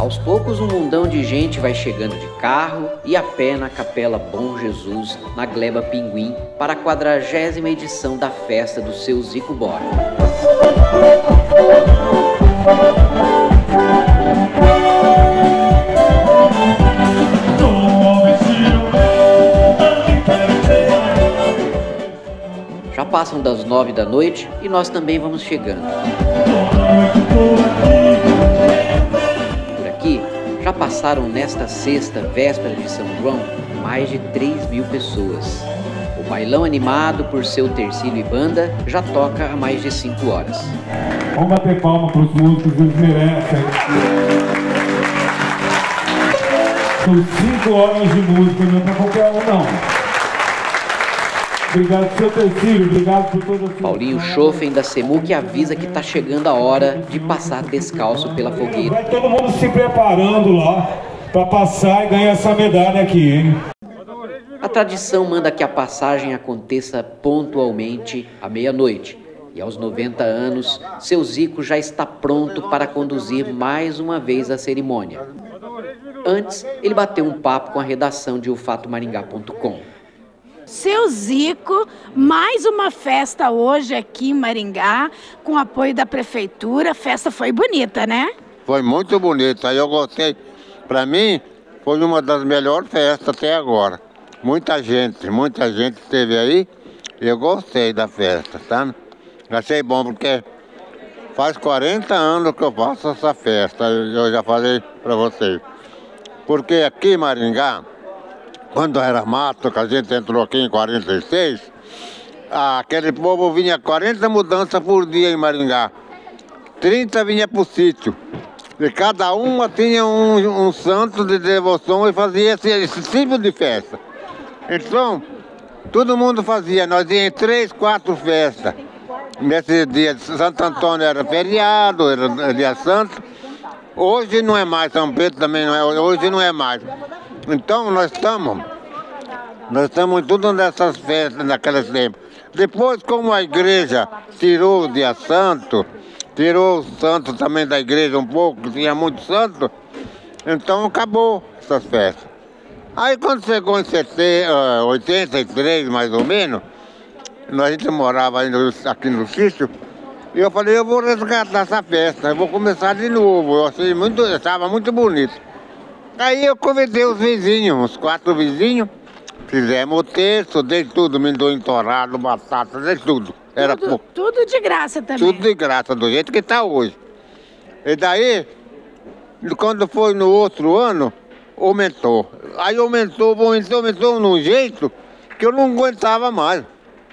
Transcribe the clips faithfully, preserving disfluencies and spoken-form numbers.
Aos poucos, um mundão de gente vai chegando de carro e a pé na Capela Bom Jesus, na Gleba Pinguim, para a quadragésima edição da festa do seu Zico Borg. Já passam das nove da noite e nós também vamos chegando. Por aqui, já passaram nesta sexta, véspera de São João, mais de três mil pessoas. O bailão animado por seu tercílio e banda já toca há mais de cinco horas. Vamos bater palma para os músicos, eles merecem. São cinco horas de música, não é para qualquer um, não. Obrigado pelo seu tercílio, obrigado por toda a sua... Paulinho Schoffen da Semuc avisa que está chegando a hora de passar descalço pela fogueira. Vai todo mundo se preparando lá para passar e ganhar essa medalha aqui, hein? A tradição manda que a passagem aconteça pontualmente à meia-noite. E aos noventa anos, seu Zico já está pronto para conduzir mais uma vez a cerimônia. Antes, ele bateu um papo com a redação de olfato maringá ponto com. Seu Zico, mais uma festa hoje aqui em Maringá, com apoio da prefeitura. A festa foi bonita, né? Foi muito bonita, eu gostei. Para mim, foi uma das melhores festas até agora. Muita gente, muita gente esteve aí e eu gostei da festa, tá? Achei bom porque faz quarenta anos que eu faço essa festa, eu já falei para vocês. Porque aqui em Maringá, quando era mato, que a gente entrou aqui em quarenta e seis, aquele povo vinha quarenta mudanças por dia em Maringá. trinta vinha para o sítio. E cada uma tinha um, um santo de devoção e fazia esse, esse tipo de festa. Então, todo mundo fazia. Nós íamos em três, quatro festas. Nesse dia de Santo Antônio era feriado, era dia santo. Hoje não é mais, São Pedro também não é, hoje não é mais. Então nós estamos, nós estamos tudo nessas festas naqueles tempos. Depois, como a igreja tirou o dia santo, tirou o santo também da igreja um pouco, tinha muito santo, então acabou essas festas. Aí quando chegou em setenta, oitenta e três mais ou menos, a gente morava ainda aqui no sítio, e eu falei, eu vou resgatar essa festa, eu vou começar de novo, eu achei muito, estava muito bonito. Aí eu convidei os vizinhos, uns quatro vizinhos, fizemos o terço, dei tudo, amendoim torrado, batata, dei tudo. Era tudo, tudo de graça também. Tudo de graça, do jeito que está hoje. E daí, quando foi no outro ano, aumentou. Aí aumentou, aumentou, aumentou num jeito que eu não aguentava mais.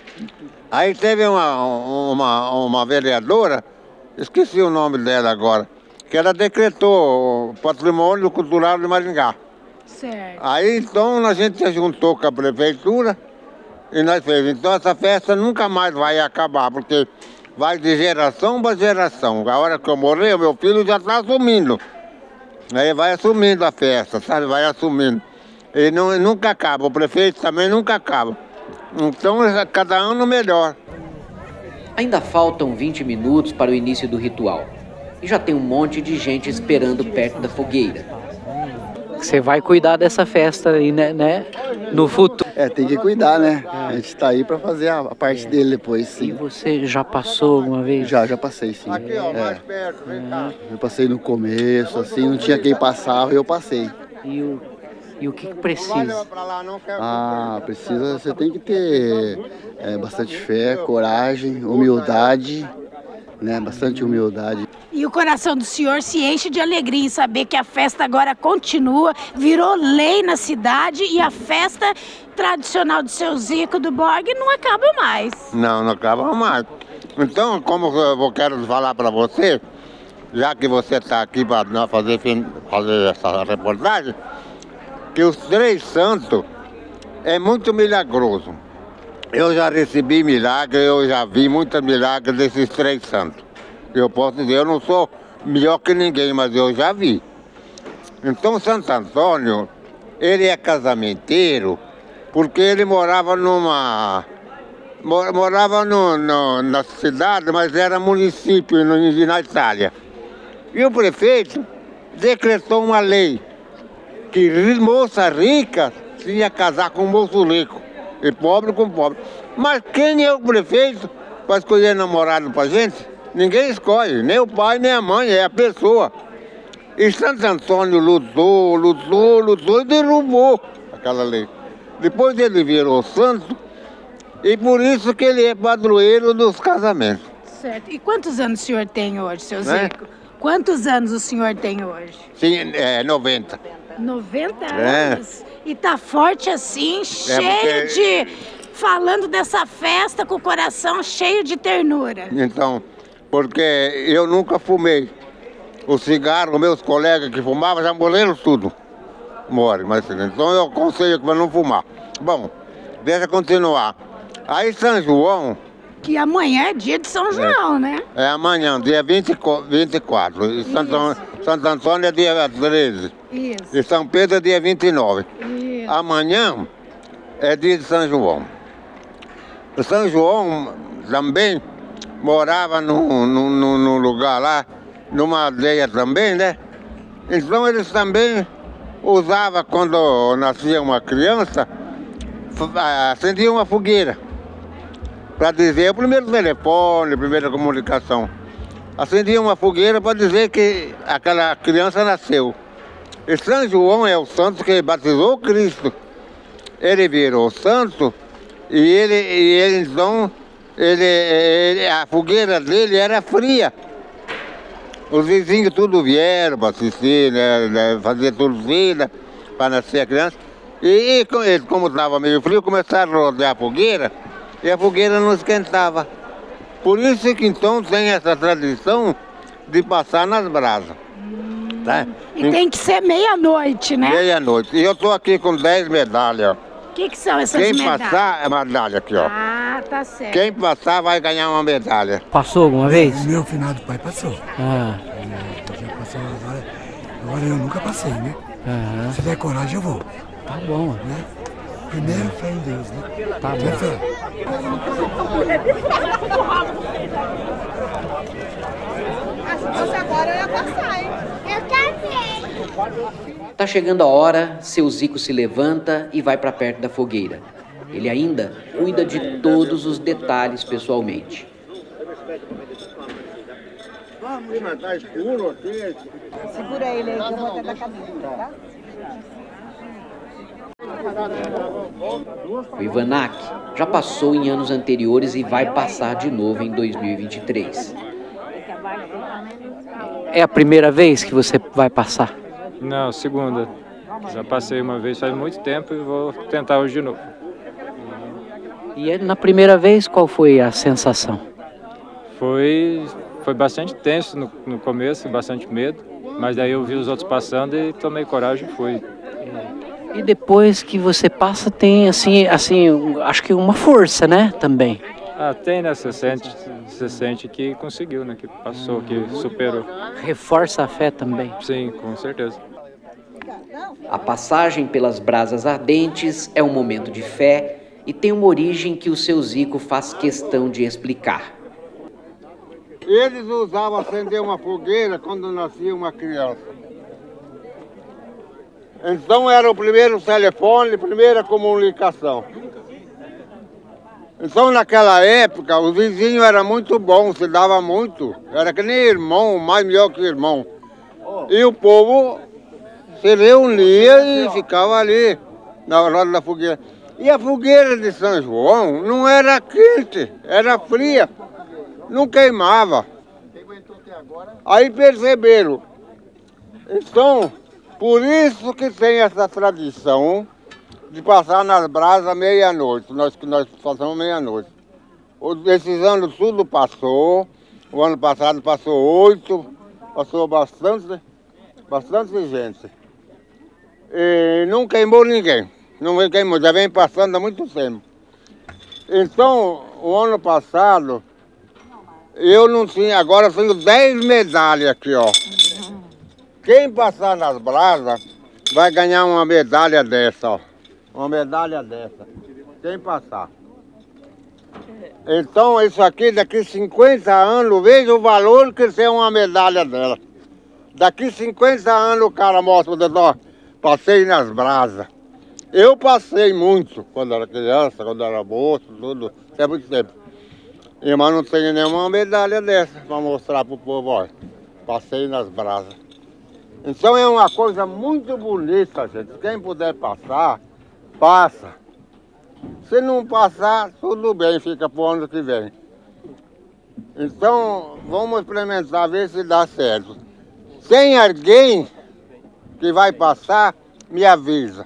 Aí teve uma, uma, uma vereadora, esqueci o nome dela agora, que ela decretou o patrimônio cultural de Maringá. Certo. Aí então a gente se juntou com a prefeitura e nós fizemos. Então essa festa nunca mais vai acabar, porque vai de geração para geração. A hora que eu morrer, meu filho já está assumindo. Aí vai assumindo a festa, sabe? Vai assumindo. E não, nunca acaba, o prefeito também nunca acaba. Então cada ano melhor. Ainda faltam vinte minutos para o início do ritual. E já tem um monte de gente esperando perto da fogueira. Você vai cuidar dessa festa aí, né, né? No futuro. É, tem que cuidar, né? A gente tá aí pra fazer a, a parte dele depois, sim. E você já passou alguma vez? Já, já passei, sim. Aqui, ó, mais É. perto, vem cá. Eu passei no começo, assim, não tinha quem passava e eu passei. E o, e o que, que precisa? Ah, precisa, você tem que ter é, bastante fé, coragem, humildade, né? Bastante humildade. E o coração do senhor se enche de alegria em saber que a festa agora continua, virou lei na cidade e a festa tradicional do seu Zico do Borg não acaba mais. Não, não acaba mais. Então, como eu quero falar para você, já que você está aqui para fazer, fazer essa reportagem, que os três santos é muito milagroso. Eu já recebi milagre, eu já vi muitos milagres desses três santos. Eu posso dizer, eu não sou melhor que ninguém, mas eu já vi. Então Santo Antônio, ele é casamenteiro, porque ele morava numa... Morava no, no, na cidade, mas era município no, na Itália. E o prefeito decretou uma lei que moça rica tinha que casar com moço rico e pobre com pobre. Mas quem é o prefeito para escolher namorado para gente? Ninguém escolhe, nem o pai nem a mãe, é a pessoa. E Santo Antônio lutou, lutou, lutou e derrubou aquela lei. Depois ele virou santo e por isso que ele é padroeiro dos casamentos. Certo. E quantos anos o senhor tem hoje, seu Né? Zico? Quantos anos o senhor tem hoje? Sim, é noventa. noventa É. anos. E tá forte assim, cheio porque- de... Falando dessa festa com o coração cheio de ternura. Então, porque eu nunca fumei. O cigarro, meus colegas que fumavam já morreram tudo. Morre, mas então eu aconselho para não fumar. Bom, deixa eu continuar. Aí São João Que amanhã é dia de São João, né? é amanhã, dia vinte e quatro. E Santo, Santo Antônio é dia treze. Isso. E São Pedro é dia vinte e nove. Isso. Amanhã é dia de São João. São João também morava num, num, num lugar lá, numa aldeia também, né? Então eles também usavam, quando nascia uma criança, acendiam uma fogueira para dizer o primeiro telefone, a primeira comunicação. Acendiam uma fogueira para dizer que aquela criança nasceu. E São João é o santo que batizou Cristo. Ele virou santo e ele, e ele então, ele, ele, a fogueira dele era fria. Os vizinhos tudo vieram para assistir, né, fazer torcida para nascer a criança. E, e como estava meio frio, começaram a rodear a fogueira e a fogueira não esquentava. Por isso que então tem essa tradição de passar nas brasas. Tá? E tem que ser meia-noite, né? Meia-noite. E eu estou aqui com dez medalhas. O que, que são essas Quem medalhas? passar é medalha aqui, ó. Ah, tá certo. Quem passar vai ganhar uma medalha. Passou alguma vez? Meu finado pai passou. Ah, Já passou agora. Agora eu nunca passei, né? aham. Se der coragem, eu vou. Tá bom. Né? Primeiro fé em Deus, né? Tá Tem bom. fé. Se fosse agora, eu ia passar, hein? Eu também. Tá chegando a hora, seu Zico se levanta e vai para perto da fogueira. Ele ainda cuida de todos os detalhes pessoalmente. Vamos, mas tá escuro aqui. Segura ele aí, que eu vou até da cabeça, tá? O Ivanac já passou em anos anteriores e vai passar de novo em dois mil e vinte e três. É a primeira vez que você vai passar? Não, segunda. Já passei uma vez faz muito tempo e vou tentar hoje de novo. E é na primeira vez, qual foi a sensação? Foi, foi bastante tenso no, no começo, bastante medo, mas daí eu vi os outros passando e tomei coragem e fui. E depois que você passa, tem assim, assim, um- acho que uma força, né, também. Ah, tem, né? Você sente, você sente que conseguiu, né? Que passou, que superou. Reforça a fé também. Sim, com certeza. A passagem pelas brasas ardentes é um momento de fé e tem uma origem que o seu Zico faz questão de explicar. Eles usavam acender uma fogueira quando nascia uma criança. Então era o primeiro telefone, primeira comunicação. Então naquela época os vizinhos eram muito bons, se dava muito. Era que nem irmão, mais melhor que irmão. E o povo se reunia e ficava ali, na roda da fogueira. E a fogueira de São João não era quente, era fria, não queimava. Aí perceberam. Então, por isso que tem essa tradição de passar nas brasas meia-noite, nós que nós passamos meia-noite. Esses anos tudo passou, o ano passado passou oito, passou bastante, bastante gente. E não queimou ninguém, não queimou, já vem passando há muito tempo. Então, o ano passado, eu não tinha, agora eu tenho dez medalhas aqui, ó. Quem passar nas brasas vai ganhar uma medalha dessa, ó. Uma medalha dessa. Quem passar. Então, isso aqui, daqui cinquenta anos, veja o valor que tem uma medalha dela. Daqui cinquenta anos o cara mostra o dedo, ó, passei nas brasas. Eu passei muito quando era criança, quando era moço, tudo, sempre tempo. E mas não tenho nenhuma medalha dessa para mostrar pro povo, ó. Passei nas brasas. Então é uma coisa muito bonita, gente. Quem puder passar, passa. Se não passar, tudo bem, fica pro ano que vem. Então, vamos experimentar, ver se dá certo. Tem alguém que vai passar, me avisa.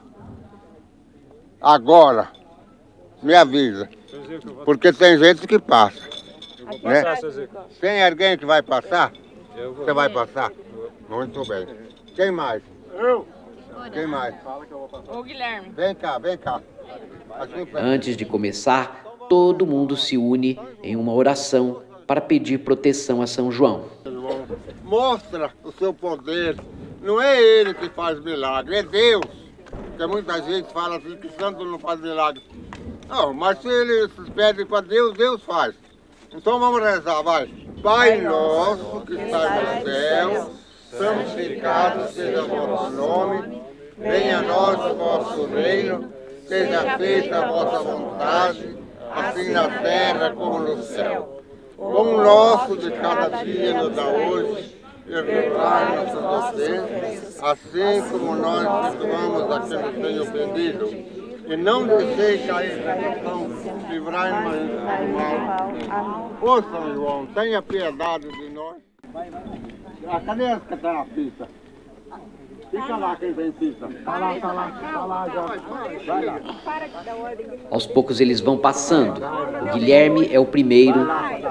Agora, me avisa. Porque tem gente que passa. Né? Tem alguém que vai passar? Você vai passar? Muito bem. Quem mais? Eu. Quem mais? O Guilherme. Vem cá, vem cá. Antes de começar, todo mundo se une em uma oração para pedir proteção a São João. Mostra o seu poder. Não é ele que faz milagre, é Deus. Porque muita gente fala assim que santo não faz milagre. Não, mas se ele pede para Deus, Deus faz. Então vamos rezar, vai. Pai nosso que está no céu, santificado seja o vosso nome, venha a nós o vosso reino, seja feita a vossa vontade, assim na terra como no céu. O pão nosso de cada dia nos dá hoje, perdoai nossas ofensas, assim como nós perdoamos a quem nos tem ofendido. E não deixei cair na tentação, livrai-nos do mal. Ô São João, tenha piedade de nós. Ah, cadê as que estão na pista? Fica lá quem tem pista. Tá lá, tá lá, tá lá já. Vai lá. Aos poucos eles vão passando. O Guilherme é o primeiro.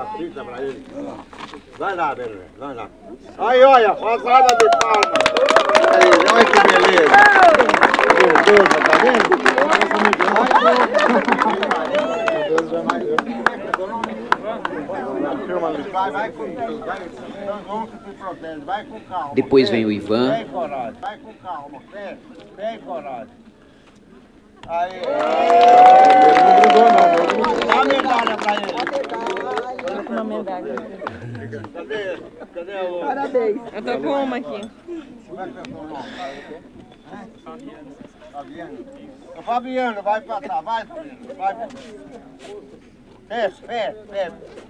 Vai lá, Belê, vai lá. Aí, olha, uma salva de palmas. Aí, olha que beleza. Meu Deus, tá vendo? Vai, vai com Deus, vai. Vai com calma. Depois vem o Ivan. Vai, coragem, vai com calma, fé, fé e coragem. Aí. Dá a medalha pra ele. Uma medalha. Cadê? Cadê o... Parabéns. Eu tô com uma aqui. Como é que é o seu nome? Fabiano. O Fabiano, vai passar, vai, Fabiano, vai. Fé, fé, fé.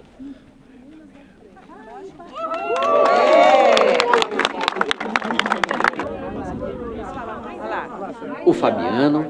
O Fabiano.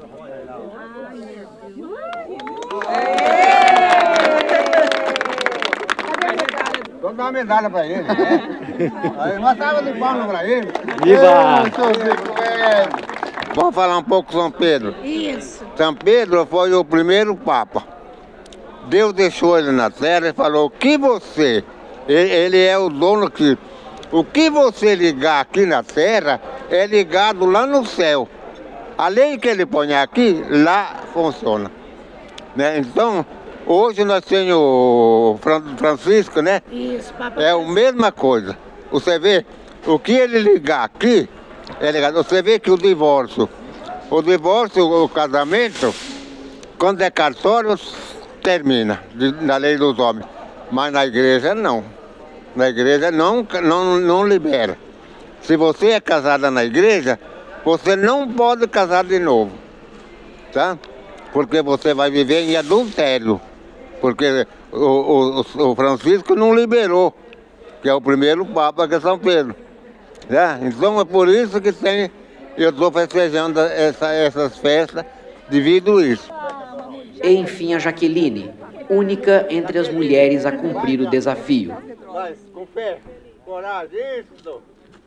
Vamos dar uma medalha pra ele, né? Aí, uma salva de palmas pra ele. Viva! Vamos falar um pouco de São Pedro. Isso. São Pedro foi o primeiro Papa. Deus deixou ele na terra e falou, o que você, ele, ele é o dono que, o que você ligar aqui na terra é ligado lá no céu. A lei que ele põe aqui, lá funciona. Né? Então, hoje nós temos o Francisco, né? Isso, Papa. É a mesma coisa. Você vê, o que ele ligar aqui, é ligado. Você vê que o divórcio, o divórcio, o casamento, quando é cartório, termina, na lei dos homens. Mas na igreja não. Na igreja não, não, não libera. Se você é casada na igreja, você não pode casar de novo. Tá? Porque você vai viver em adultério. Porque o, o, o Francisco não liberou, que é o primeiro Papa que é São Pedro. Tá? Então é por isso que tem, eu estou festejando essa, essas festas devido a isso. E enfim a Jaqueline, única entre as mulheres a cumprir o desafio. Vai, com fé, coragem, isso!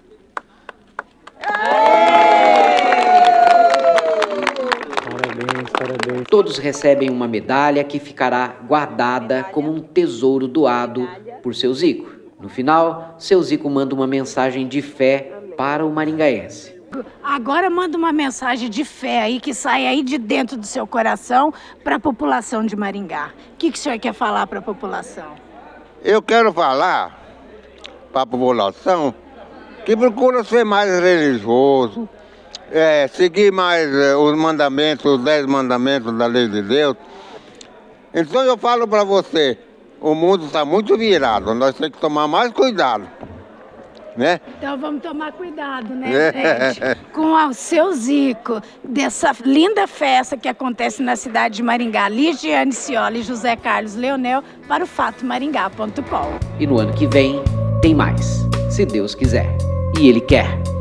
Parabéns, parabéns. Todos recebem uma medalha que ficará guardada como um tesouro doado por seu Zico. No final, seu Zico manda uma mensagem de fé para o maringaense. Agora manda uma mensagem de fé aí, que sai aí de dentro do seu coração para a população de Maringá. O que, que o senhor quer falar para a população? Eu quero falar para a população que procura ser mais religioso, é, seguir mais é, os mandamentos, os dez mandamentos da lei de Deus. Então eu falo para você, o mundo está muito virado, nós temos que tomar mais cuidado. né? Então vamos tomar cuidado, né, gente? Com o seu Zico, dessa linda festa que acontece na cidade de Maringá. Ligiane Cioli e José Carlos Leonel para o fato maringá ponto com. E no ano que vem tem mais, se Deus quiser. E Ele quer.